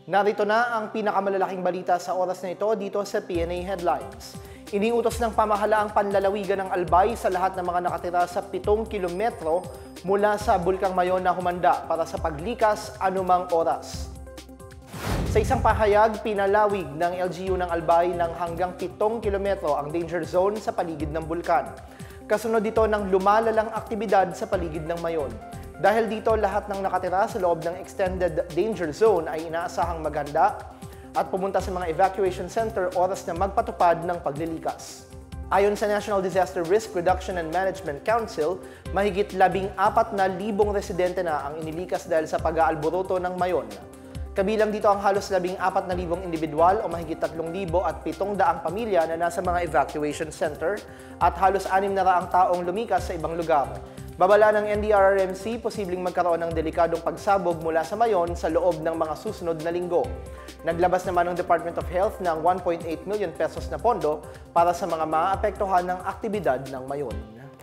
Narito na ang pinakamalalaking balita sa oras na ito dito sa PNA Headlines. Iniutos ng pamahalaang panlalawigan ng Albay sa lahat ng mga nakatira sa 7 kilometro mula sa Bulkang Mayon na humanda para sa paglikas anumang oras. Sa isang pahayag, pinalawig ng LGU ng Albay ng hanggang 7 kilometro ang danger zone sa paligid ng bulkan. Kasunod dito ng lumalalang aktibidad sa paligid ng Mayon. Dahil dito, lahat ng nakatira sa loob ng extended danger zone ay inaasahang maghanda at pumunta sa mga evacuation center oras na magpatupad ng paglilikas. Ayon sa National Disaster Risk Reduction and Management Council, mahigit 14,000 residente na ang inilikas dahil sa pag-aalboroto ng Mayon. Kabilang dito ang halos 14,000 individual o mahigit 3,700 pamilya na nasa mga evacuation center at halos 600 taong lumikas sa ibang lugar. Babala ng NDRRMC, posibleng magkaroon ng delikadong pagsabog mula sa Mayon sa loob ng mga susunod na linggo. Naglabas naman ng Department of Health ng 1.8 million pesos na pondo para sa mga maaapektuhan ng aktibidad ng Mayon.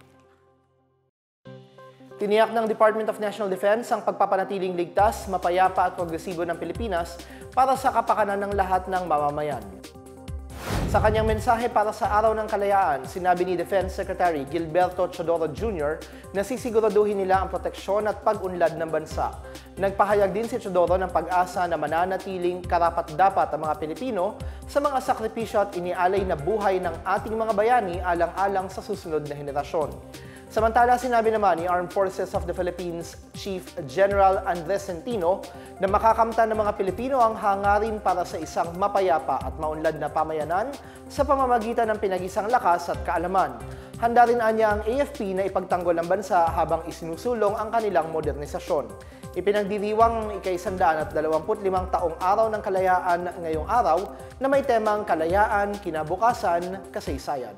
Tiniyak ng Department of National Defense ang pagpapanatiling ligtas, mapayapa at progresibo ng Pilipinas para sa kapakanan ng lahat ng mamamayan. Sa kanyang mensahe para sa Araw ng Kalayaan, sinabi ni Defense Secretary Gilberto Chodoro Jr. na sisiguraduhin nila ang proteksyon at pag-unlad ng bansa. Nagpahayag din si Chodoro ng pag-asa na mananatiling karapat-dapat ang mga Pilipino sa mga sakripisyo at inialay na buhay ng ating mga bayani alang-alang sa susunod na henerasyon. Samantala, sinabi naman ni Armed Forces of the Philippines Chief General Andres Centino na makakamtan ng mga Pilipino ang hangarin para sa isang mapayapa at maunlad na pamayanan sa pamamagitan ng pinag-isang lakas at kaalaman. Handa rin anya ang AFP na ipagtanggol ang bansa habang isinusulong ang kanilang modernisasyon. Ipinagdiriwang ang ika-125 taong araw ng kalayaan ngayong araw na may temang kalayaan, kinabukasan, kasaysayan.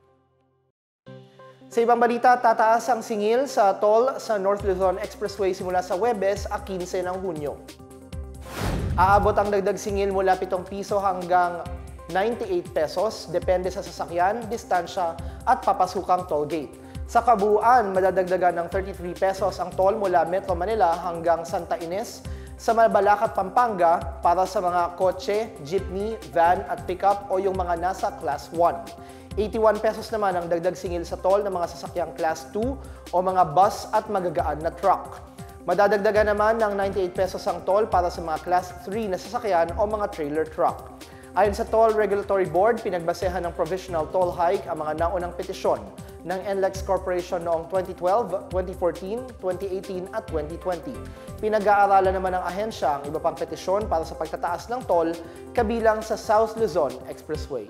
Sa ibang balita, tataas ang singil sa toll sa North Luzon Expressway simula sa Huwebes, 15 ng Hunyo. Aabot ang dagdag singil mula 7 piso hanggang 98 pesos, depende sa sasakyan, distansya at papasukang toll gate. Sa kabuuan, madadagdagan ng 33 pesos ang toll mula Metro Manila hanggang Santa Ines sa Mabalacat, Pampanga para sa mga kotse, jeepney, van at pickup o yung mga nasa Class 1. 81 pesos naman ang dagdag singil sa toll ng mga sasakyang Class 2 o mga bus at magagaan na truck. Madadagdagan naman ng 98 pesos ang toll para sa mga Class 3 na sasakyan o mga trailer truck. Ayon sa Toll Regulatory Board, pinagbasehan ng provisional toll hike ang mga naunang petisyon ng NLEX Corporation noong 2012, 2014, 2018 at 2020. Pinag-aaralan naman ng ahensya ang iba pang petisyon para sa pagtataas ng toll kabilang sa South Luzon Expressway.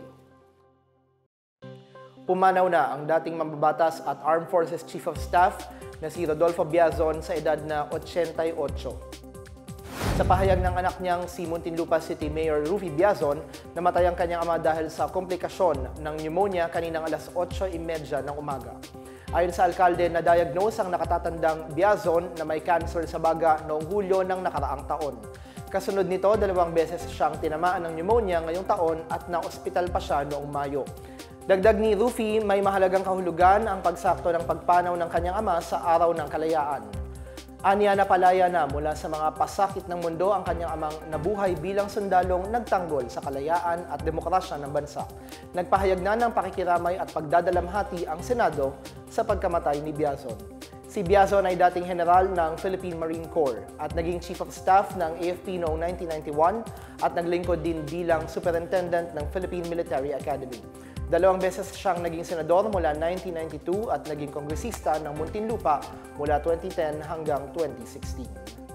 Pumanaw na ang dating mambabatas at Armed Forces Chief of Staff na si Rodolfo Biazon sa edad na 88. Sa pahayag ng anak niyang si Muntinlupa City Mayor Rufy Biazon, namatay ang kanyang ama dahil sa komplikasyon ng pneumonia kaninang alas 8:30 ng umaga. Ayon sa alkalde, na-diagnose ang nakatatandang Biazon na may cancer sa baga noong Hulyo ng nakaraang taon. Kasunod nito, 2 beses siyang tinamaan ng pneumonia ngayong taon at na-ospital pa siya noong Mayo. Dagdag ni Rufy, may mahalagang kahulugan ang pagsakto ng pagpanaw ng kanyang ama sa Araw ng Kalayaan. Aniya na palaya na mula sa mga pasakit ng mundo ang kanyang amang nabuhay bilang sundalong nagtanggol sa kalayaan at demokrasya ng bansa. Nagpahayag na ng pakikiramay at pagdadalamhati ang Senado sa pagkamatay ni Biazon. Si Biazon ay dating general ng Philippine Marine Corps at naging Chief of Staff ng AFP noong 1991 at naglingkod din bilang Superintendent ng Philippine Military Academy. 2 beses siyang naging senador mula 1992 at naging kongresista ng Muntinlupa mula 2010 hanggang 2016.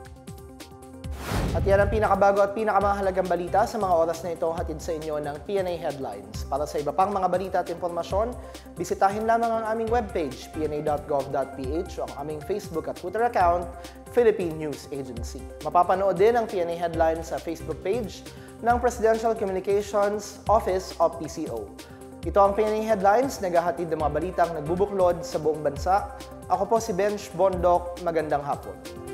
At yan ang pinakabago at pinakamahalagang balita sa mga oras na ito hatid sa inyo ng PNA Headlines. Para sa iba pang mga balita at impormasyon, bisitahin lamang ang aming webpage, pna.gov.ph o ang aming Facebook at Twitter account, Philippine News Agency. Mapapanood din ang PNA Headlines sa Facebook page ng Presidential Communications Office o PCO. Ito ang PNA Headlines, naghahatid ng mga balitang nagbubuklod sa buong bansa. Ako po si Benj Bondok, magandang hapon.